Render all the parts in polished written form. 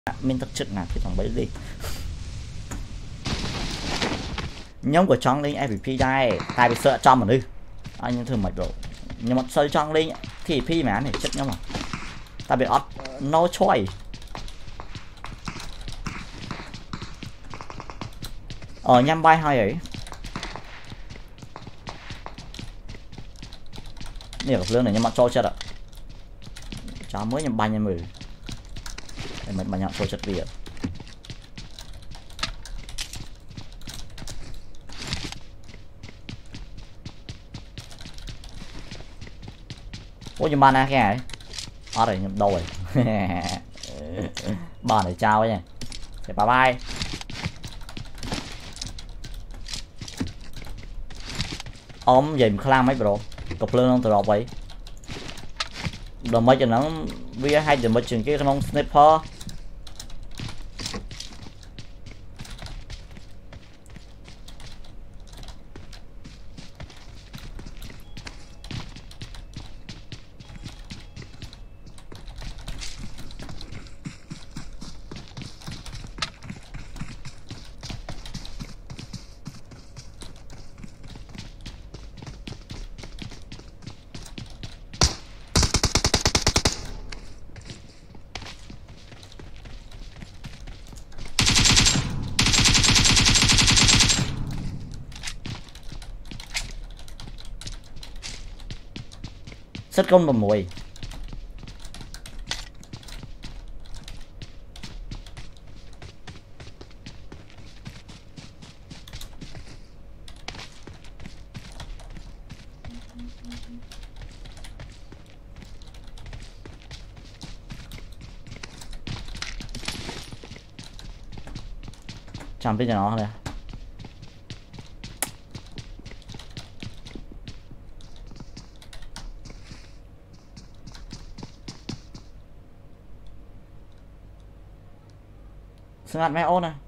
mình thật chất là cái thằng bấy đi nhóm của trong linh MVP đây tại vì sợ cho mà đi anh thường mệt rồi nhưng mà sơi trong linh thì phi mà này chất nhau mà tại vì no choice nhăm bay hai ấy nè gặp lương này nhưng mà cho chất ạ cháu mới nhầm 3 nhân 10 để mình nhận cho chất việc ôi nhưng mà nè cái này đây nhầm đâu rồi bà này chào nha thì bye bye ôm về khlang mấy bro cục lương không từ đầu vậy rồi mấy cho nó vi hay từ mấy trường kia không sniper sắt con một mùi chẳng biết cho nó thôi sưng hạt mẹ ôn này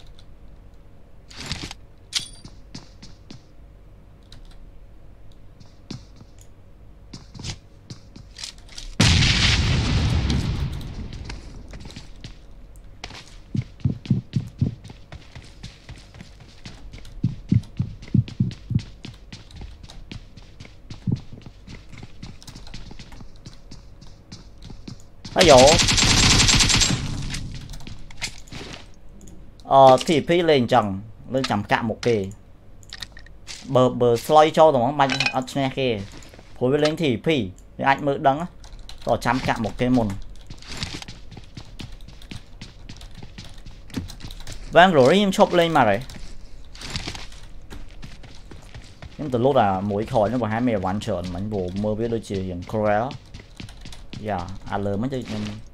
dỗ thì phi lên chẳng cạn một kề bờ slide cho rồi mạnh ở trên kia phối với lên thì phi thì anh mới đắng rồi chăm cạn một cái môn vang rồi em chop lên mà đấy nhưng từ lúc là mỗi khỏi nó vào 20 hoàn trợn mình bộ mơ biết đôi chỉ hiện Korea AL mới chơi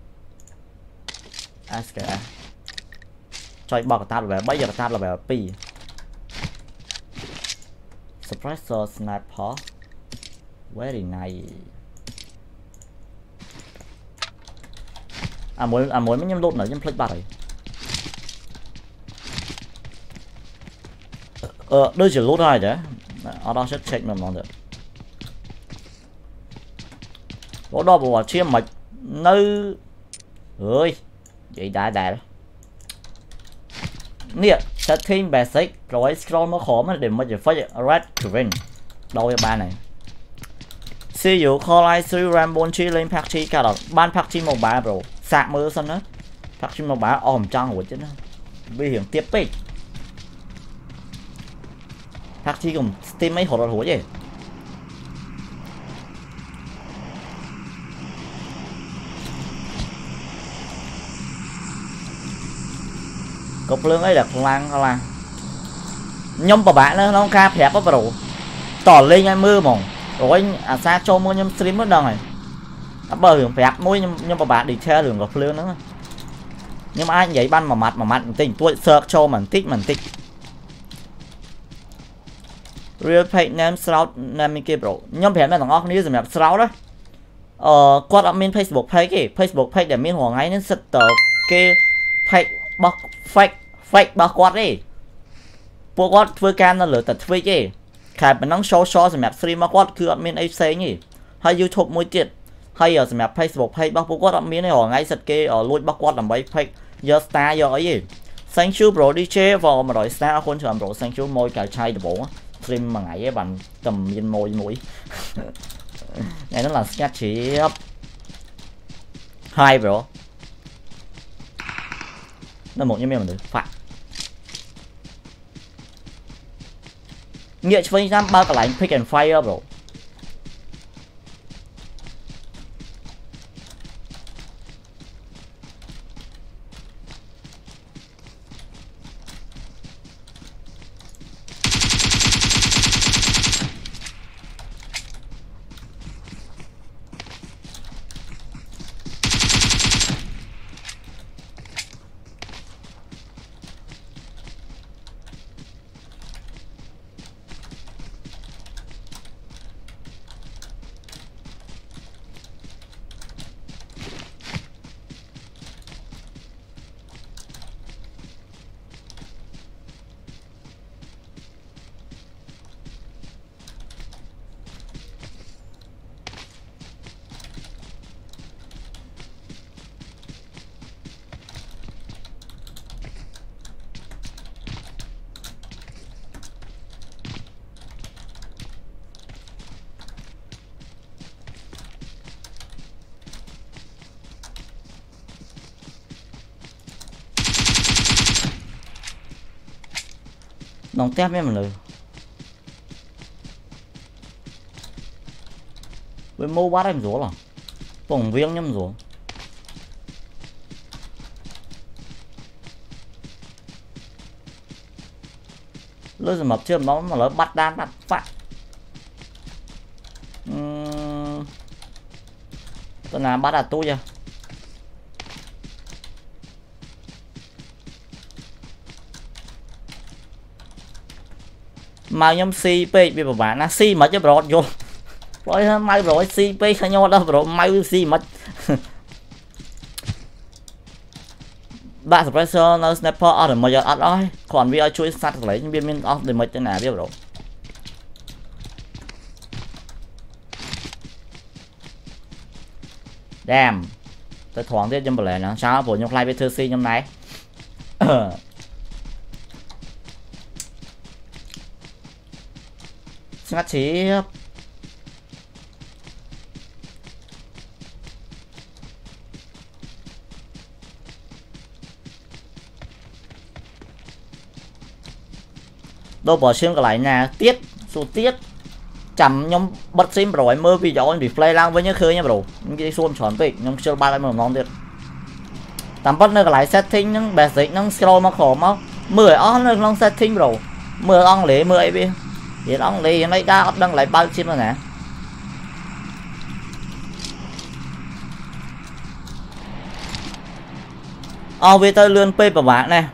SK cho bọc ta về bây giờ ta là về pi suppressor sniper very nice mỗi mấy nhâm lốt nữa nhâm play bạc rồi đôi chỉ lốt này đấy ở đó sẽ check mình được có đó bộ chiêm mạch nơi ơi vậy đã nè setting basic rồi scroll nó khó mà để mà chỉ phải red green đâu cái ba này see you call I see Rambo chi lên pack chi cả đó ban pack chi một bả bro sạc mưa xong đó pack chi một bả ôm trăng của chứ nó nguy hiểm tiếp đi pack chi cùng steam mấy hột hổ gì cục lương ấy là lang nhông của bạn nó ca phép có vào tỏ lên ngay mưa mỏng rồi anh xa cho mua nhâm stream mất đâu này bờ hưởng phép mũi nhưng mà bạn đi theo đường cục lương nữa nhưng mà anh vậy ban mà mặt tình tôi sợ cho mình tích real page name slout name kia bro nhâm phép này thằng óc ní rồi mẹ slout đó quát admin Facebook page để miên hoàng ấy nên sật tờ kia page bóc fake bao quát đi bộ quát với can nó lửa tật với chứ khai mình nóng show rồi map stream bao quát cứ admin AC nhỉ hay YouTube mỗi tiệt hay ở map Facebook hay bao quát admin này họ ngay sật kia ở lôi bao quát làm bấy fake giờ star giờ ấy gì thank you bro DJ vào mà đòi star con chờ bro thank you môi cài chai được bố stream mà ngày ấy bạn cầm viên môi mũi này nó là sketch chỉ hai bro nó một như mình được phải nghĩa với năm ba cái lạnh pick and fire bro nòng tép mấy mà lừa với mô bát em rủa là bổng viếng nhâm rủa lỡ giờ mập chưa nó mà lỡ bắt đan bắt phát tôi làm bắt đạt tôi chưa mà nhóm CP bị bảo bạn là C mà chứ bro vô rồi may rồi CP sao nhau đâu bro may C mà bạn suppressor nó sniper ở được một giờ ăn rồi còn vì chui sát lấy những viên off để mấy tên nào biết bro damn tôi thoáng tiếp trong bể nó sao bộ nhóc lại với thư C trong này ngắt chỉ đâu bỏ xương cái lại nè tiết số tiết chậm nhóm bật sim rồi mơ video anh bị play lang với nhớ khơi nha bro những cái xuông tròn tịnh nhóm chưa ba lại mà ngonទៀតtạm bắt nơi cái lại setting những basic dịch những scroll mà khổ máu 10 on nơi long setting bro 10 on lệ 10 bi thì on lệ này ra đăng lại bao chim rồi nè về tôi lươn p của bạn này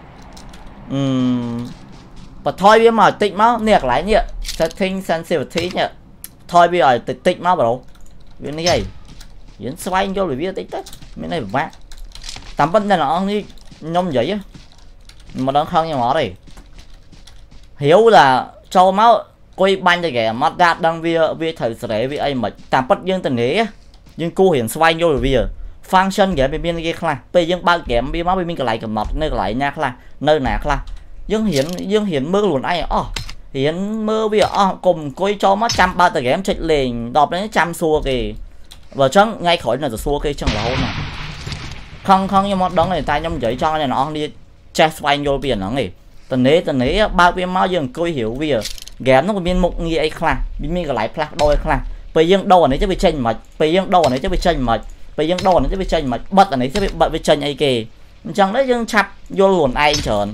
và thôi bây mà tịnh máu nẹt lại nhỉ setting sensitivity nhỉ thôi bây giờ tịnh máu bro vì này vậy diễn xoay cho review tích tích cái này vác tạm vấn đề nó đi nhông vậy á mà đang không như họ đây hiểu là cho máu quay banh cho kẻ mắt đạt đang vi thời sẽ vì ai mà tạm bất dương tình thế nhưng cô hiện xoay vô review function kẻ bên kia là bây giờ bao kém bị máu bên cái lại cầm nọt nơi lại nha là nơi nạc là dương hiển mơ luôn ai hiển mơ bây giờ cùng coi cho mắt trăm ba tờ game chạy liền đọc đến trăm xua kì và chẳng ngay khỏi là xua cây chẳng là hôn nào không nhưng mà đóng này tay nhóm giấy cho này nó đi check xoay vô biển nó nghỉ tần nế bao viên máu dương coi hiểu bây giờ game nó có biên mục như ấy là biên cái lại plug đôi là bây giờ đâu này chứ bị tranh mà bây giờ đâu này chứ bị tranh mà bây giờ đâu này chứ bị tranh mà bật ở này chứ bị bật với tranh ấy kì chẳng đấy dương chặt vô luôn ai trơn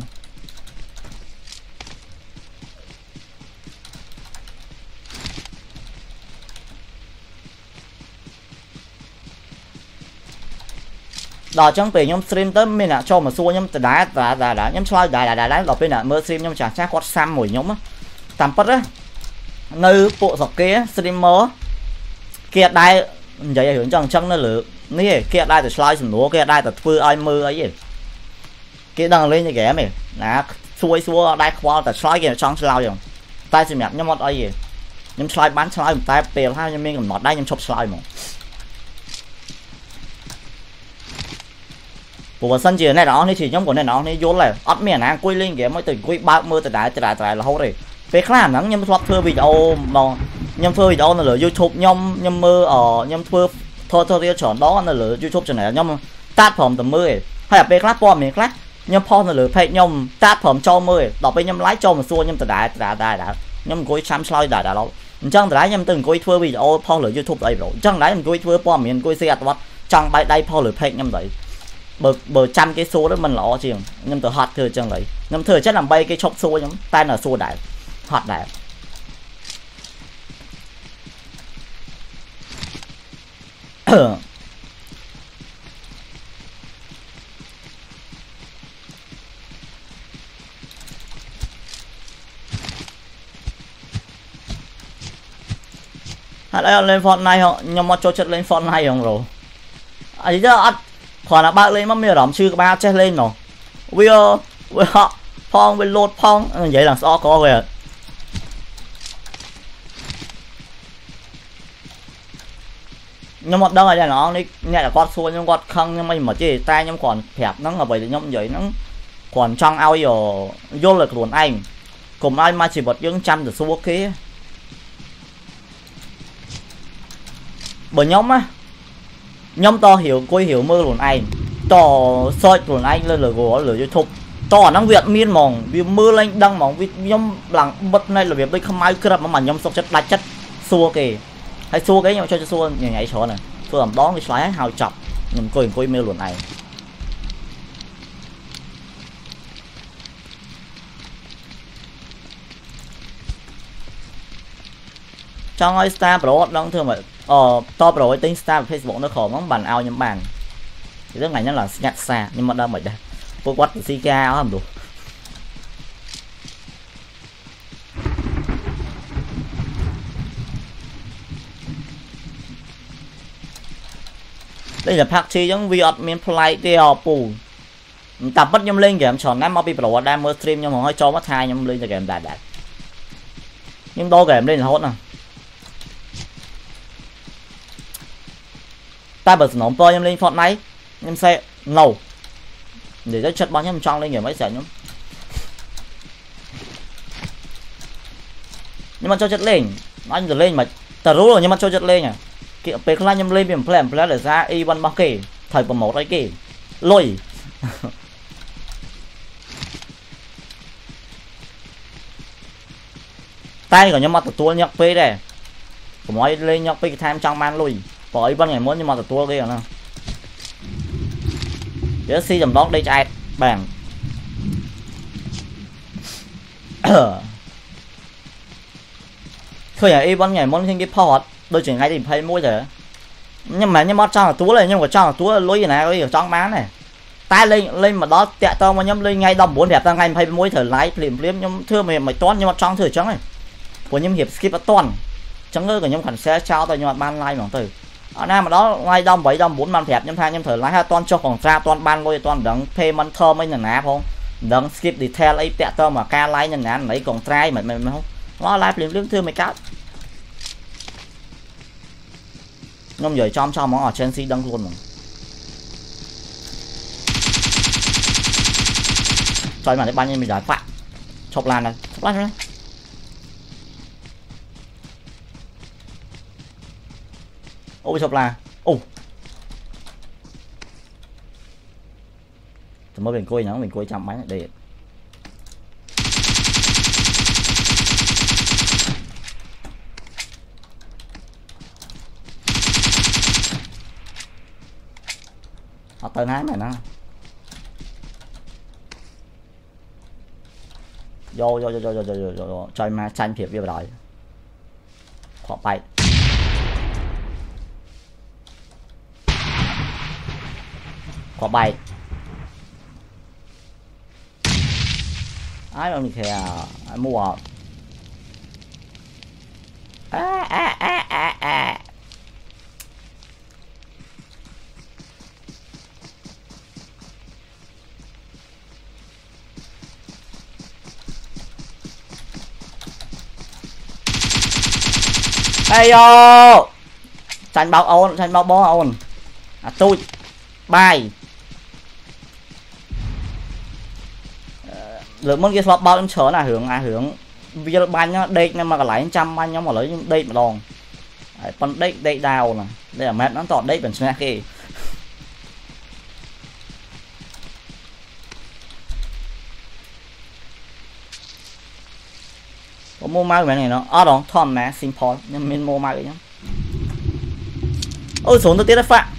đó chẳng về nhóm stream tới mình là cho mà xua nhóm từ đá và nhóm xoay đá đọc bên là mơ stream nhóm trả chắc có xăm mùi nhóm á tạm bất á nơi bộ dọc kia streamer kia đai vậy hướng chẳng chẳng nó lửa nè kia đai từ slide xuống núa kia đai từ phư ai mơ ấy gì kia đang lên như kẻ mày nè xua đai qua từ slide kia trong slide rồi tay xem nhạc nhóm một ấy gì nhóm slide bán slide một tay bèo hai nhóm mình còn một đai nhóm chụp slide mà của sân chỉ này đó thì nhóm của này nó này vô là ấp miền ăn quay lên kìa mới từ quay ba mưa từ đại là hốt rồi về khác nắng nhâm flop thưa video mà nhâm thưa video là lửa YouTube nhâm mưa ở nhâm thưa thôi chọn đó là lửa YouTube channel nhâm tát phẩm tầm mưa hay là về khác po miền khác nhâm po là lửa phải nhâm tát phẩm cho mưa đọc bên nhâm lái cho một xua nhâm từ đại nhâm quay chăm soi đại lâu chẳng đại nhâm từng quay thưa video po lửa YouTube đây rồi chẳng đại nhâm quay thưa po miền quay xe vật chẳng bay đây po lửa phải nhâm đấy bờ trăm cái số đó mình lọ chiềng nhưng từ hot thừa chẳng lấy nhưng thừa chắc làm bay cái chọc số nhóm tay là số đại hot đại lên Fortnite không nhưng mà cho chất lên Fortnite không rồi ấy chứ còn là bác lên mà mẹ đóng chưa ba chết lên rồi bây giờ họ phong với lột phong vậy là sao có về nhưng mà đâu là nó đi nghe là con xua nhưng con không nhưng mà chỉ tay nhưng còn hẹp nó là vậy thì nhóm vậy nó còn trong ao giờ vô lực luôn anh cùng ai mà chỉ bật những trăm được xua kia bởi nhóm á nhóm to hiểu quay hiểu mơ luôn anh to soi luôn anh lên lửa YouTube to năng việt miên mỏng vì mưa lên đăng mỏng vì nhóm lặng bật này là việc đây không ai cứ mà nhóm sọc chất đạch chất xua kì hay xua cái nhau cho xua nhảy chỗ này xua làm đó cái xoáy hào chọc nhưng quay mưa luôn này trong ai star pro đang thương vậy to pro tính star Facebook nó khổ món bàn ao nhóm bàn thì rất này nó là nhặt xa nhưng mà đâu mày đây cô quát si ca không đủ đây là party giống vi admin play tiêu pù tập bắt nhâm lên game chọn em mobile pro đang mơ stream nhưng mà hơi cho mất hai nhâm lên cho game đạt nhưng đo game lên là hốt nè ta bật nóng to em lên Fortnite em xe ngầu để cho chất bao nhiêu trong lên nhiều mấy sẽ nhúng nhưng mà cho chất lên anh rồi lên mà tờ rú rồi nhưng mà cho chất lên à kiểu pe khla nhâm lên biển plan để ra y văn bao kì thời của một cái kì lôi tay của nhưng mà tua nhọc pe đây của mọi lên nhọc pe tham trong man lùi bỏ ý văn ngày muốn nhưng mà tua kia nè để si dầm đó đây chạy bàn thôi à y văn ngày muốn thêm cái port đôi chuyện ngay tìm thấy mua rồi nhưng mà trong là túa này nhưng mà trong là túa lối gì này ở trong má này tay lên mà đó tẹt to mà nhâm lên ngay đâm bốn đẹp ta ngay hay mối thời lái phim nhưng thưa mày toán nhưng mà trong thời trắng này của nhâm hiệp skip toàn trắng ơi của nhâm khoản xe trao tôi nhưng mà ban like bằng từ ở nam mà đó ngay đâm 7 đâm 4 man đẹp nhâm thang nhâm thời lái hai toàn cho còn ra toàn ban lôi toàn đấng phê man thơ mấy nhà ná không đấng skip detail ấy tẹt to mà ca like nhà ná lấy còn trai mày không nó like phim thưa mày cá nhưng giờ trong món ở Chelsea đăng luôn mà chơi mà để bao nhiêu mình giải phạt chọc lan này ôi chọc là ồ mới mình coi nhá mình coi chăm máy để họ tên hái này nó vô chơi ma tranh thiệp vô rồi họ bay họ bay ai đâu kìa ai mua hey yo tranh bao ôn tranh bao bó ôn tôi bay lượng món kia slot bao em chở là hướng viên ban nhá đây nhưng mà cả lại trăm ban nhóm mà lấy đây mà đòn con đây đào nè đây là mẹ nó tọt đây vẫn snack kì có mua mai cái này nó đó thon mẹ simple nhưng mình mua mai nhá ôi xuống tôi tiết đất phạm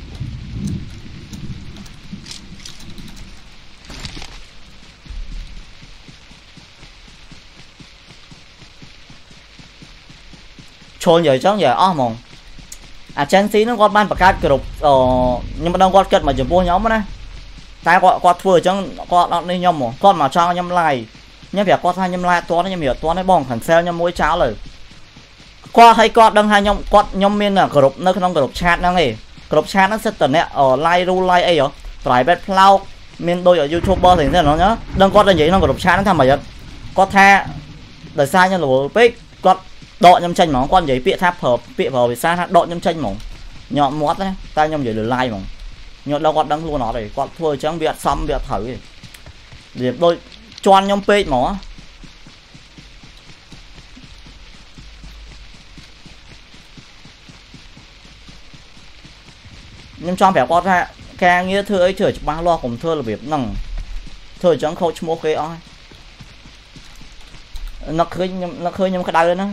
trôi giờ chóng giờ mong Chelsea nó con ban bạc cát group nhưng mà đang con kết mà chụp vô nhóm này tai con vừa chóng con đi nhom mà con mà cho nhom lại nhom việc con thay nhom lại toán nhom hiểu toán nó bong thằng sale nhom mũi cháo rồi qua hay con đang hai nhom miên là group nó không group chat nó này group chat nó sẽ tận nè ở like ru like ấy rồi phải bet flow miên đôi ở youtuber thì thế nó nhá đang con là gì nó group chat nó tham mày có tha đời sai như là pick con độ nhâm tranh mà con giấy bịa tháp hợp bịa vào vì sao độ nhâm tranh mỏng nhọn mót đấy ta nhâm giấy được like mỏng nhọn đâu con đăng luôn nó để con thua chẳng bịa xăm bịa thử điểm đôi choan nhâm page mà nhưng cho phải con ra ca nghĩa thưa ấy chửi ba lo cùng thưa là việc nằng thưa chẳng không mua cái oi nó khơi nhưng cái đau nữa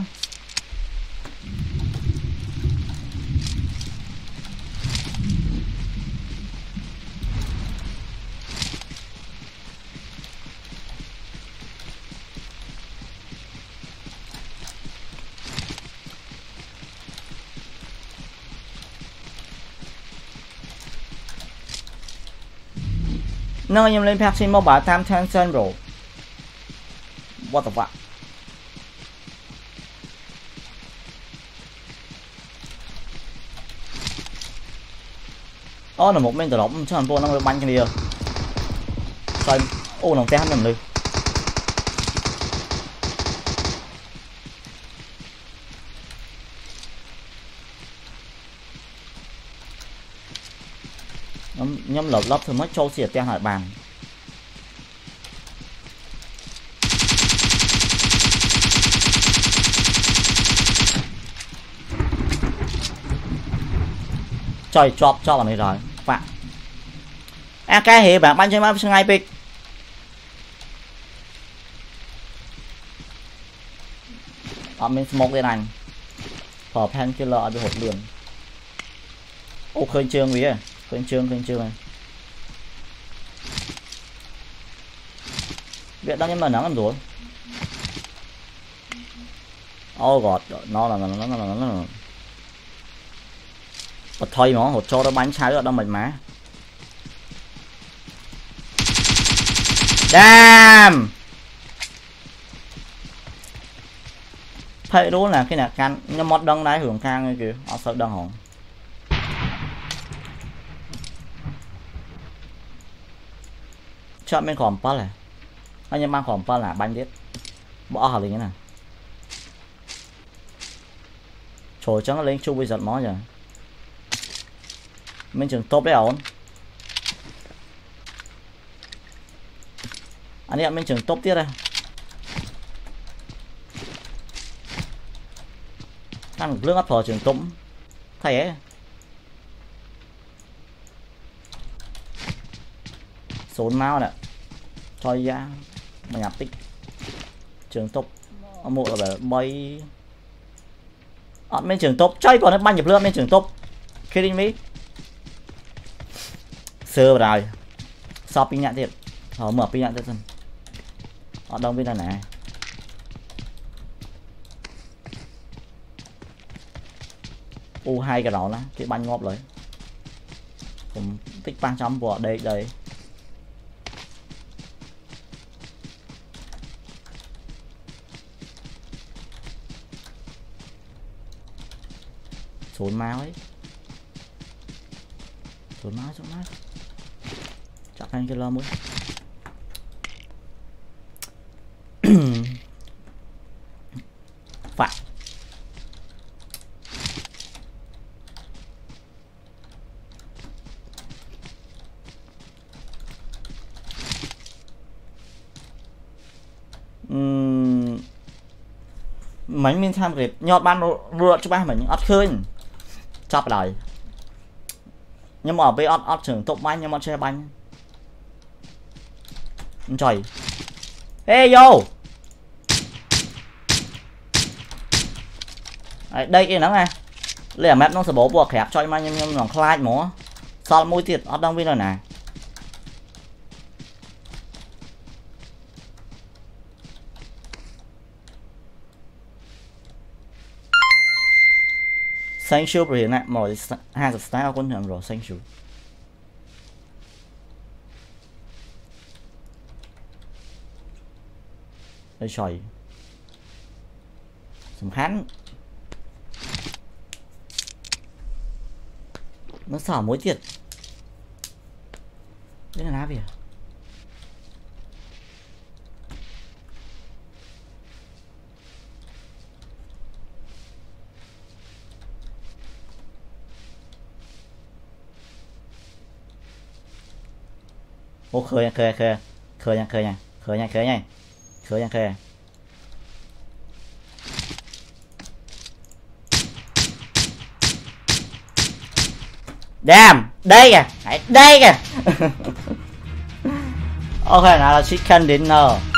nó em lên Pepsi Mobile Time Tencent bro what the fuck là một bên từ đó cho thằng tôi nó bắn cái đi rồi lòng té hắn đi nhóm lợp lấp thì mất trâu xịt té hải bàn trời cho vào này rồi bạn cái hệ bạn ban cho em ngay pick mình smoke lên anh phở pan killer bị hụt đường ô khơi trương vì khơi trương này việc đang nhưng mà nắng làm rồi oh god nó thôi mà hột cho nó bánh trái ở đâu mình má damn thấy đúng là cái nè can nó mót đăng đáy hưởng khang kìa họ sợ đăng hỏng chọn bên khỏm pas này anh em mang khỏm pas là bánh biết bỏ hả gì thế nào trời trắng lên chu bây giờ nó rồi mình chừng top đấy ổn anh em mình chừng top tiếp đây ăn lương áp phở chừng tụng thầy ấy số máu nè cho ra mà nhập tích trường top một là bay bên trường top chơi còn nó ban nhập lương bên trường top kidding me sơ rồi shopping nhận thiệt họ mở pin nhận thiệt họ đông bên này U2 cái đó là cái bánh ngọt lấy cũng tích 300 của đây xuống máu ấy xuống máu chắc anh cái lo mới phải mình mình tham việc nhọt ban ruột cho ba mình ót khơi chọc lại nhưng mà ở bên ót trưởng tục bánh nhưng mà chơi bánh trời hey yo đây cái nó nghe lấy map nó sẽ bố buộc hẹp cho anh nhưng nó khai múa sao mũi tiệt ót đang bên rồi nè xanh siêu bởi hiện nè mọi 20 style quân thằng rồi xanh siêu đây trời sầm khán nó xỏ mối tiệt đây là gì à ô khơi nha khơi khơi khơi nha khơi nha khơi nha khơi nha khơi nha khơi damn đây kìa đây kìa ok nào là chicken dinner